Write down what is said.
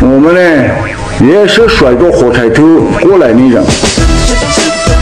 我们呢也是甩个火柴头过来的人。